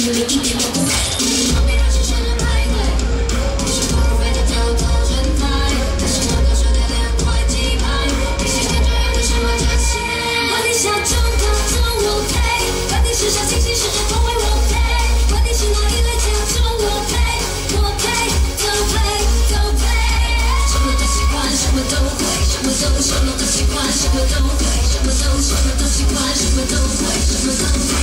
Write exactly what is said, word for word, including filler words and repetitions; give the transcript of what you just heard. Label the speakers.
Speaker 1: 心里一点都不美。旁边那些学人排队，你是不如飞的跳脱人才，还是那个手的两块鸡排，你喜欢这样的什么这些？问你下中高中我配，问你是小清新是真风味我配，问你是哪一类奖中我配，我配都配都配，什么都喜欢，什么都会，什么都什么都喜欢，什么都会，什么都什么都喜欢，什么都会，什么都会。